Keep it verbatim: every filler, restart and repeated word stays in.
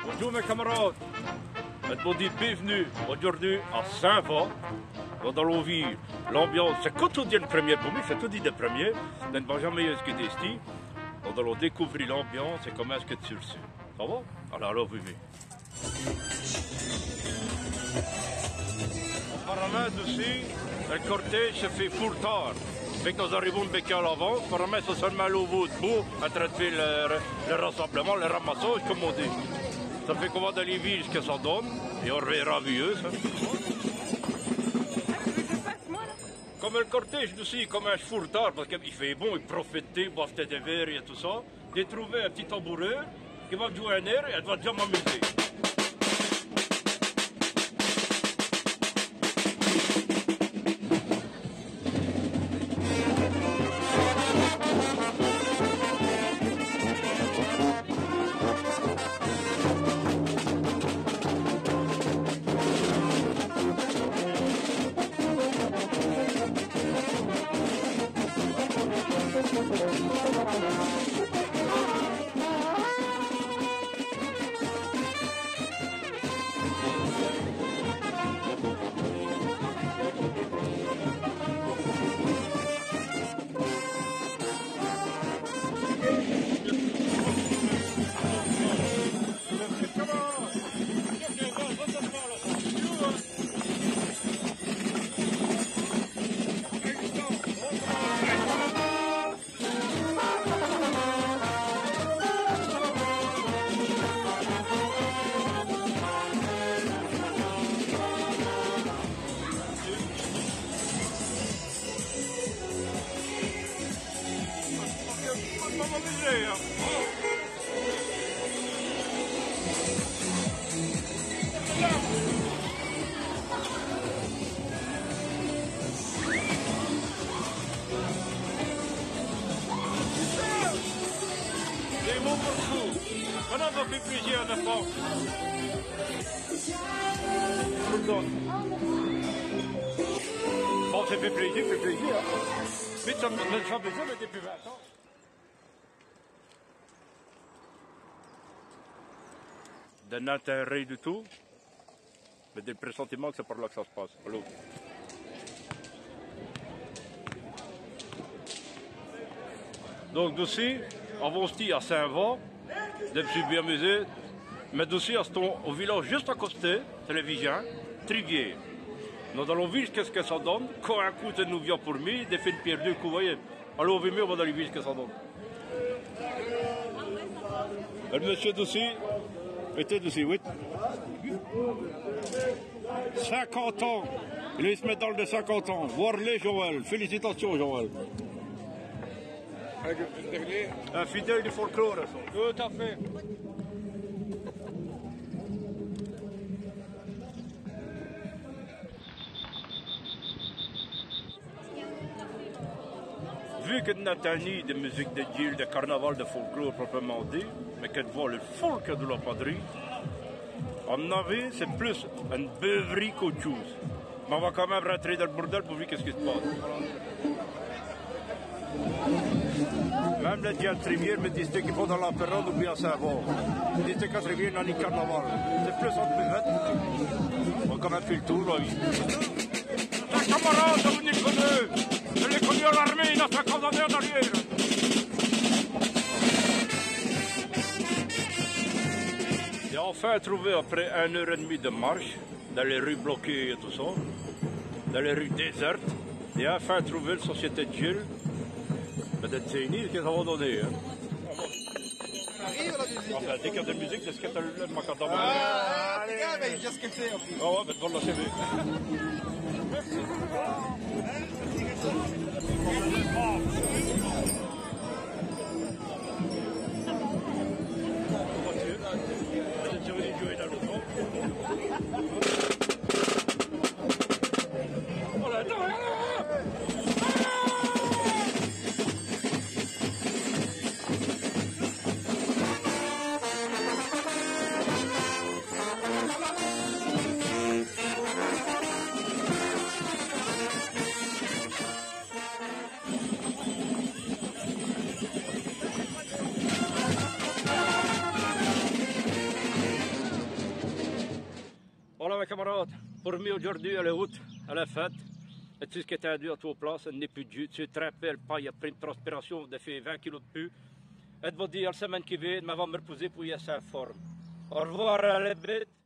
Bonjour mes camarades, je vous dis bienvenue aujourd'hui à Saint-Va. Nous allons vivre l'ambiance, c'est quotidien de première pour moi, c'est tout dit de première, je ne vais jamais ce que ici. Nous allons découvrir l'ambiance et comment est-ce que tu le sais. Ça va? Alors, alors, vivez. Apparemment, aussi, le cortège se fait pour tard. Dès que nous arrivons de Béca à l'avance, apparemment, c'est seulement l'eau debout en train de faire le, le rassemblement, le ramassage, comme on dit. Ça fait qu'on va dans les villes ce que ça donne, et on verra mieux, ça. Comme le cortège aussi, comme un fourtard, parce qu'il fait bon, il profite, boire des verres et tout ça. J'ai trouvé un petit tamboureur qui va jouer un air et elle va déjà m'amuser. Des mots pour tout. Maintenant, ça fait plaisir à la France. Bon, ça fait plaisir, ça fait plaisir. Mais ça me fait plaisir, mais depuis vingt ans. D'un intérêt du tout, mais des pressentiments que c'est par là que ça se passe. Allô. Donc d'aussi, avance-t-il à Saint-Va, depuis bien amusé, mais d'aussi au village juste à côté, télévision, Trivière. Nous allons voir qu'est-ce que ça donne, quand un coup de nous vient pour moi, des fins de pierre deux coups, vous voyez. Alors on va on va aller voir ce que ça donne. Le monsieur d'aussi, était d'aussi, oui. cinquante ans, il se met dans le de cinquante ans. Warley Joël, félicitations Joël. Un fidèle du folklore, ça. Tout à fait. Vu que nous avons ni de musique de Gilles, de carnaval, de folklore proprement dit, mais que de voir le folk de la padrie, à mon avis, c'est plus une beuverie qu'autre chose. Mais on va quand même rentrer dans le bordel pour voir qu'est-ce qui se passe. Même les gens de Trivière me disent qu'ils vont dans la période ou bien à Saint-Va. Ils disent qu'à Trivière, il y a un carnaval. C'est plus en buvette. On va quand même faire le tour, là, oui. Les camarades, vous n'y connaissez. Je l'ai connu à l'armée, il a cinquante années en arrière. J'ai enfin trouvé, après une heure et demie de marche, dans les rues bloquées et tout ça, dans les rues désertes, j'ai enfin trouvé la société de Gilles. Peut-être c'est une île qu'ils ont donné. Hein. Enfin, dès qu'il y a de la musique, c'est ce que tu as le macadam. Ah, allez, allez, il y a ce que c'est en plus. Ah ouais, ben devant la T V. Merci. camarades, pour moi aujourd'hui, elle est haute, elle est faite. Et tout ce qui était dû à toute place, elle n'est plus dû. Tu es trempé, elle paille, après une transpiration, elle fait vingt kilos de plus. Elle va dire la semaine qui vient, elle va me reposer pour y être en forme. Au revoir, les bêtes.